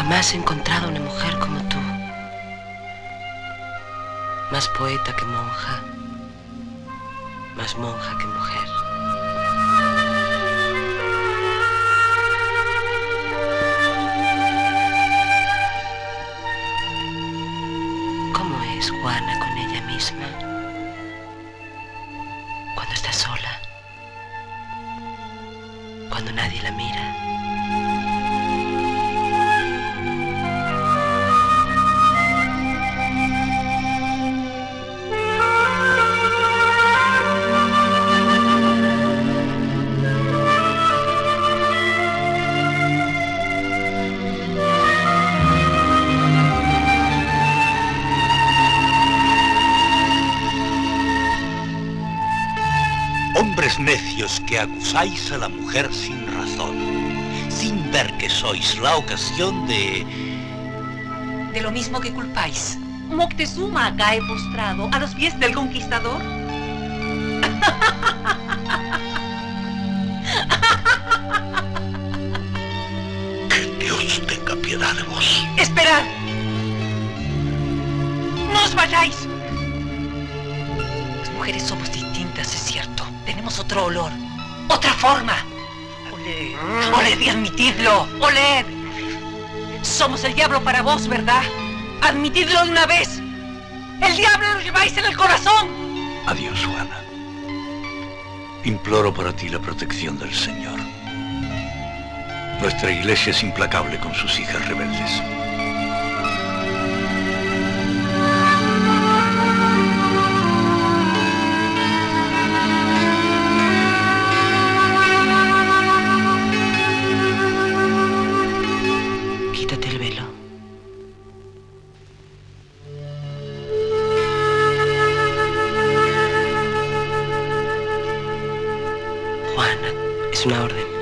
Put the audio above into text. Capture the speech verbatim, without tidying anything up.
Jamás he encontrado una mujer como tú. Más poeta que monja, más monja que mujer. ¿Cómo es Juana con ella misma? Cuando está sola, cuando nadie la mira. Hombres necios que acusáis a la mujer sin razón, sin ver que sois la ocasión de... De lo mismo que culpáis. Moctezuma cae postrado a los pies del conquistador. Que Dios tenga piedad de vos. ¡Esperad! ¡No os vayáis! Las mujeres somos distintas, es cierto. Tenemos otro olor, otra forma. Oled, oled y admitidlo, oled. Somos el diablo para vos, ¿verdad? Admitidlo de una vez. El diablo lo lleváis en el corazón. Adiós, Juana. Imploro para ti la protección del Señor. Nuestra iglesia es implacable con sus hijas rebeldes. Quítate el velo. Juana, es una orden.